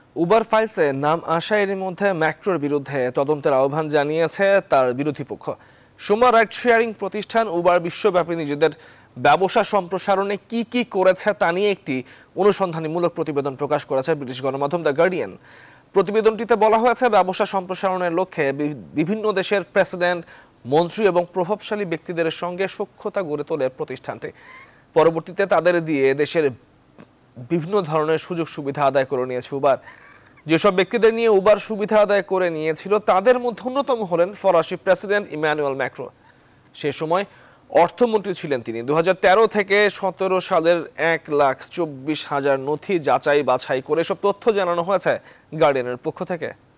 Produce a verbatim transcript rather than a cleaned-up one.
Uber ফাইলসে নাম আসা এর মধ্যে ম্যাক্রোর বিরুদ্ধে তদন্তের আহ্বান জানিয়েছে তার বিরোধী পক্ষ। সোমবার রাইড শেয়ারিং প্রতিষ্ঠান উবার বিশ্বব্যাপী নিজেদের ব্যবসা সম্প্রসারণে কি কি করেছে তা নিয়ে একটি অনুসন্ধানীমূলক প্রতিবেদন প্রকাশ করেছে ব্রিটিশ গণমাধ্যম দ্য গার্ডিয়ান। প্রতিবেদনটিতে বলা হয়েছে, ব্যবসা সম্প্রসারণের লক্ষ্যে বিভিন্ন দেশের প্রেসিডেন্ট, মন্ত্রী এবং প্রভাবশালী ব্যক্তিদের সঙ্গে সখ্যতা গড়ে তোলে প্রতিষ্ঠানটি। পরবর্তীতে তাদের দিয়ে দেশের বিভিন্ন ধরনের সুযোগ সুবিধা আদায় করে নিয়েছে উবার। যেসব ব্যক্তিদের নিয়ে উবার সুবিধা আদায় করে নিয়েছিল তাদের মধ্যে অন্যতম হলেন ফরাসি প্রেসিডেন্ট ইম্যানুয়েল ম্যাক্রো। সে সময় অর্থমন্ত্রী ছিলেন তিনি। দু হাজার তেরো থেকে সতেরো সালের এক লাখ চব্বিশ হাজার নথি যাচাই বাছাই করে সব তথ্য জানানো হয়েছে গার্ডিয়ানের পক্ষ থেকে।